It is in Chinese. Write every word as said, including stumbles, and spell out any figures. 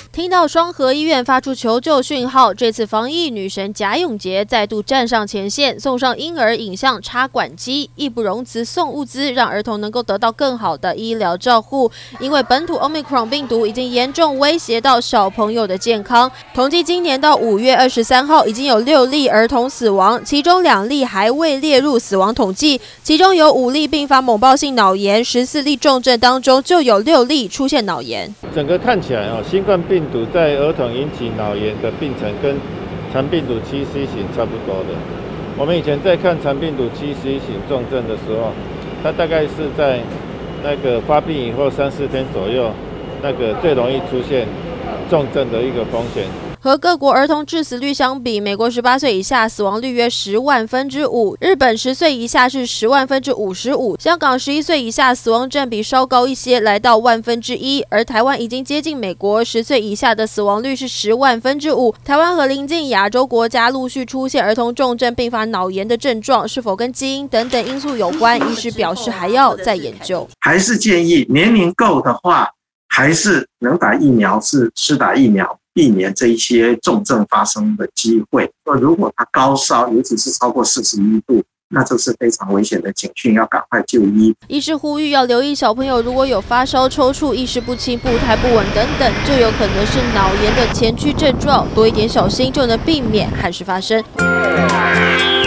听到双和医院发出求救讯号，这次防疫女神贾永婕再度站上前线，送上婴儿影像插管机，义不容辞送物资，让儿童能够得到更好的医疗照护。因为本土 Omicron 病毒已经严重威胁到小朋友的健康。统计今年到五月二十三号，已经有六例儿童死亡，其中两例还未列入死亡统计，其中有五例并发猛暴性脑炎，十四例重症当中就有六例出现脑炎。 整个看起来哦，新冠病毒在儿童引起脑炎的病程跟肠病毒七 C 型差不多的。我们以前在看肠病毒七 C 型重症的时候，它大概是在那个发病以后三四天左右，那个最容易出现重症的一个风险。 和各国儿童致死率相比，美国十八岁以下死亡率约十万分之五，日本十岁以下是十万分之五十五，香港十一岁以下死亡占比稍高一些，来到万分之一，而台湾已经接近美国，十岁以下的死亡率是十万分之五。台湾和邻近亚洲国家陆续出现儿童重症并发脑炎的症状，是否跟基因等等因素有关？医师表示还要再研究。 还是建议年龄够的话，还是能打疫苗是施打疫苗。避免这一些重症发生的机会。如果他高烧，尤其是超过四十一度，那这是非常危险的警讯，要赶快就医。 医师呼吁要留意小朋友如果有发烧、抽搐、意识不清、步态不稳等等，就有可能是脑炎的前驱症状，多一点小心就能避免憾事发生。